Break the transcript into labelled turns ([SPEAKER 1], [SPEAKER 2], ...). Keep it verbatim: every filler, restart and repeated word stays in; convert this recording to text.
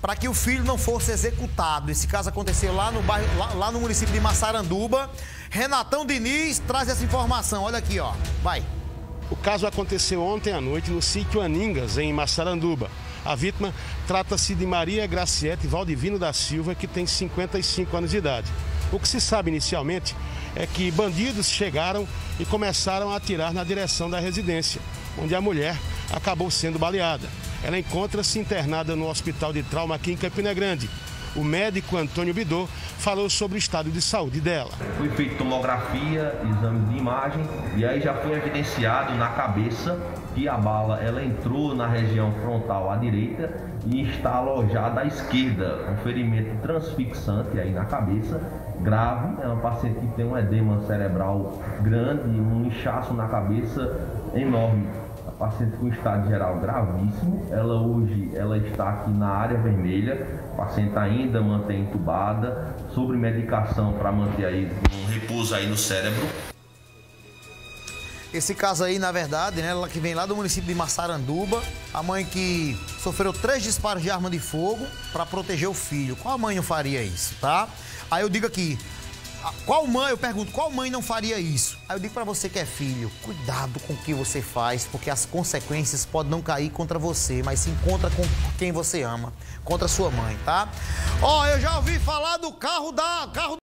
[SPEAKER 1] para que o filho não fosse executado. Esse caso aconteceu lá no bairro, lá, lá no município de Massaranduba. Renatão Diniz traz essa informação. Olha aqui, ó. Vai.
[SPEAKER 2] O caso aconteceu ontem à noite no sítio Aningas, em Massaranduba. A vítima trata-se de Maria Graciete Valdivino da Silva, que tem cinquenta e cinco anos de idade. O que se sabe inicialmente é que bandidos chegaram e começaram a atirar na direção da residência, onde a mulher acabou sendo baleada. Ela encontra-se internada no Hospital de Trauma aqui em Campina Grande. O médico Antônio Bidô falou sobre o estado de saúde dela.
[SPEAKER 3] Foi feita tomografia, exame de imagem e aí já foi evidenciado na cabeça que a bala ela entrou na região frontal à direita e está alojada à esquerda. Um ferimento transfixante aí na cabeça, grave. É uma paciente que tem um edema cerebral grande e um inchaço na cabeça enorme. A paciente com estado geral gravíssimo, ela hoje ela está aqui na área vermelha, a paciente ainda mantém entubada, sobre medicação para manter aí um repouso aí no cérebro.
[SPEAKER 1] Esse caso aí, na verdade, né, ela que vem lá do município de Massaranduba, a mãe que sofreu três disparos de arma de fogo para proteger o filho. Qual mãe não faria isso, tá? Aí eu digo aqui, qual mãe, eu pergunto, qual mãe não faria isso? Aí eu digo pra você que é filho, cuidado com o que você faz, porque as consequências podem não cair contra você, mas sim contra com quem você ama, contra sua mãe, tá? Ó, eu já ouvi falar do carro da... carro